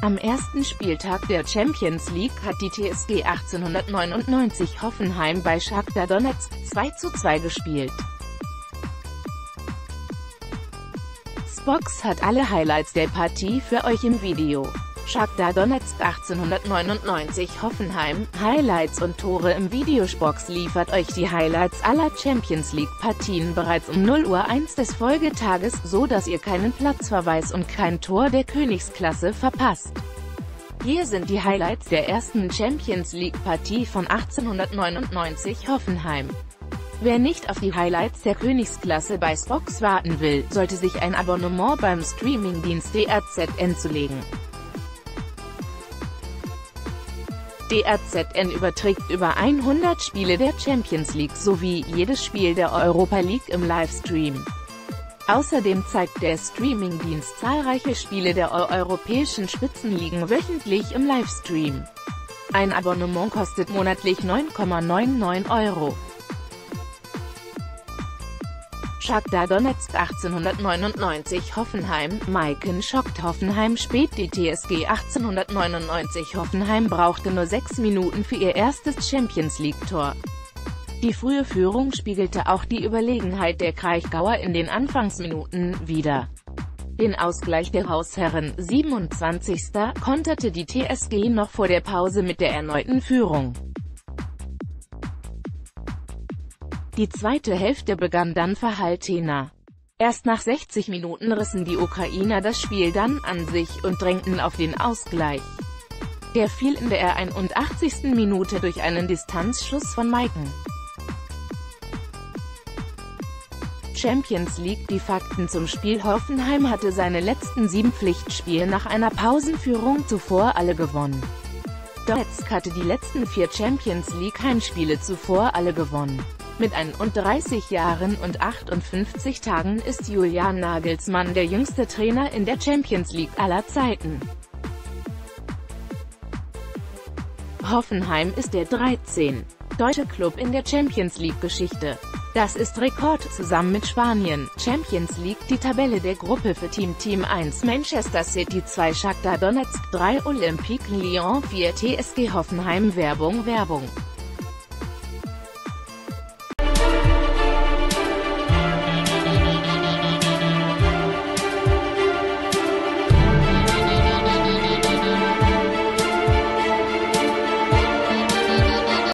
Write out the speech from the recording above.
Am ersten Spieltag der Champions League hat die TSG 1899 Hoffenheim bei Schachtar Donezk 2:2 gespielt. Spox hat alle Highlights der Partie für euch im Video. Schachtar Donezk 1899 Hoffenheim, Highlights und Tore im Video. Spox liefert euch die Highlights aller Champions League Partien bereits um 0:01 Uhr des Folgetages, so dass ihr keinen Platzverweis und kein Tor der Königsklasse verpasst. Hier sind die Highlights der ersten Champions League Partie von 1899 Hoffenheim. Wer nicht auf die Highlights der Königsklasse bei Spox warten will, sollte sich ein Abonnement beim Streamingdienst DRZN zulegen. DRZN überträgt über 100 Spiele der Champions League sowie jedes Spiel der Europa League im Livestream. Außerdem zeigt der Streamingdienst zahlreiche Spiele der europäischen Spitzenligen wöchentlich im Livestream. Ein Abonnement kostet monatlich 9,99 €. Schachtar Donezk 1899 Hoffenheim, Maiken schockt Hoffenheim spät. Die TSG 1899 Hoffenheim brauchte nur 6 Minuten für ihr erstes Champions-League-Tor. Die frühe Führung spiegelte auch die Überlegenheit der Kraichgauer in den Anfangsminuten wider. Den Ausgleich der Hausherren, 27. konterte die TSG noch vor der Pause mit der erneuten Führung. Die zweite Hälfte begann dann verhaltener. Erst nach 60 Minuten rissen die Ukrainer das Spiel dann an sich und drängten auf den Ausgleich. Der fiel in der 81. Minute durch einen Distanzschuss von Maiken. Champions League. Die Fakten zum Spiel. Hoffenheim hatte seine letzten 7 Pflichtspiele nach einer Pausenführung zuvor alle gewonnen. Donezk hatte die letzten 4 Champions League Heimspiele zuvor alle gewonnen. Mit 31 Jahren und 58 Tagen ist Julian Nagelsmann der jüngste Trainer in der Champions League aller Zeiten. Hoffenheim ist der 13. deutsche Club in der Champions League-Geschichte. Das ist Rekord, zusammen mit Spanien. Champions League. Die Tabelle der Gruppe für Team 1 Manchester City 2 Schachtar Donezk 3 Olympique Lyon 4 TSG Hoffenheim. Werbung